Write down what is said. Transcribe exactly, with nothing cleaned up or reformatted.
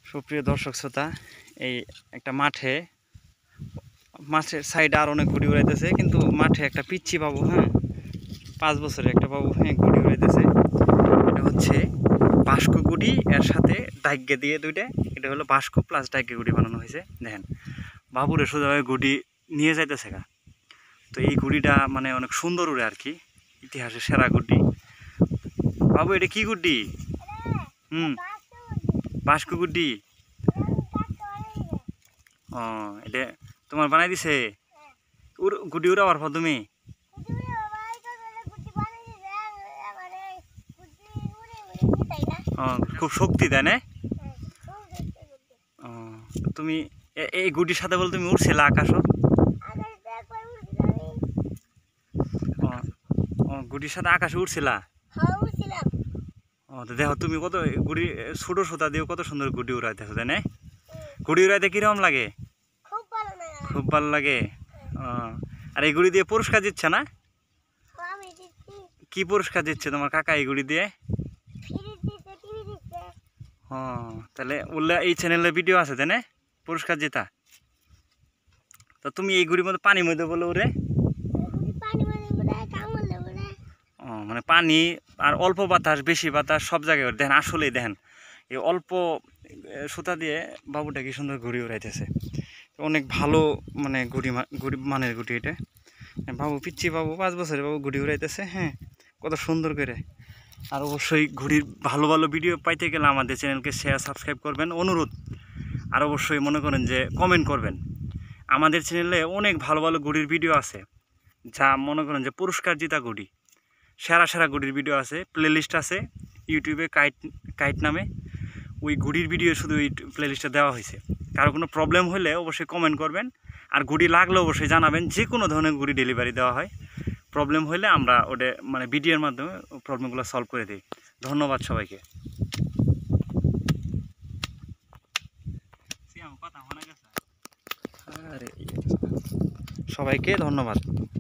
সুপ্রিয় দর্শক শ্রোতা, এই একটা মাঠে মাঠের সাইডে আর অনেক গুড়ি উড়াইতেছে, কিন্তু মাঠে একটা পিচ্ছি বাবু, হ্যাঁ পাঁচ বছরের একটা বাবু, হ্যাঁ গুড়ি উড়াইতেছে। এটা হচ্ছে বাস্ক গুড়ি, এর সাথে ডাইগে দিয়ে দুইটা, এটা হলো বাস্ক প্লাস ডাইগে গুড়ি বানানো হয়েছে। দেখেন বাবুরে সোজাভাবে গুড়ি নিয়ে যাইতেছে গা। তো এই গুড়িটা মানে অনেক সুন্দর উড়ে আর কি, ইতিহাসের সেরা গুড়ি। বাবু এটা কি গুড়ি? হুম বাস্ক গুড়ি। ও এটা তোমার বানাই দিছে গুড়ি উড়াবার পর তুমি? ও খুব শক্তি দেয় না? ও তুমি এই গুড়ির সাথে বল তুমি উড়ছিলা আকাশও? ও গুড়ির সাথে আকাশে উড়ছিলা? ও তো দেখো তুমি কত গুড়ি ছোট সুতা দিয়ে কত সুন্দর গুড়ি উড়াইতেছো, তাই না? গুড়ি উড়াইতে কিরকম লাগে? খুব ভালো লাগে। ও আর এই গুড়ি দিয়ে পুরস্কার দিচ্ছে না? কি পুরস্কার দিচ্ছে তোমার কাকা এই গুড়ি দিয়ে? ও তাহলে উল্লে এই চ্যানেলে ভিডিও আছে তাই না পুরস্কার জেতা? তো তুমি এই গুড়ির মধ্যে পানির মধ্যে বলে উড়ে? ও মানে পানি আর অল্প বাতাস বেশি বাতাস সব জায়গায় দেখেন। আসলেই দেখেন এই অল্প সুতা দিয়ে বাবুটা কি সুন্দর ঘুড়ি উড়াইতেছে। অনেক ভালো মানে গুড়ি গুড়ি মানের গুড়ি এটা। বাবু পিচ্ছি বাবু, পাঁচ বছরের বাবু গুড়ি উড়াইতেছে, হ্যাঁ কত সুন্দর করে। আর অবশ্যই ঘুড়ির ভালো ভালো ভিডিও পাইতে গেলে আমাদের চ্যানেলকে শেয়ার সাবস্ক্রাইব করবেন অনুরোধ। আর অবশ্যই মনে করেন যে কমেন্ট করবেন। আমাদের চ্যানেলে অনেক ভালো ভালো ঘুড়ির ভিডিও আছে, যা মনে করেন যে পুরস্কার জেতা ঘুড়ি, সেরা সেরা ঘুড়ির ভিডিও আছে। প্লেলিস্ট আছে ইউটিউবে কাইট কাইট নামে, ওই ঘুড়ির ভিডিও শুধু ওই প্লেলিস্টে দেওয়া হয়েছে। কারো কোনো প্রবলেম হলে অবশ্যই কমেন্ট করবেন, আর ঘুড়ি লাগলে অবশ্যই জানাবেন। যে কোনো ধরনের ঘুড়ি ডেলিভারি দেওয়া হয়, প্রবলেম হলে আমরা ওটা মানে ভিডিওর মাধ্যমে প্রবলেমগুলো সলভ করে দিই। ধন্যবাদ সবাইকে। সবাইকে ধন্যবাদ।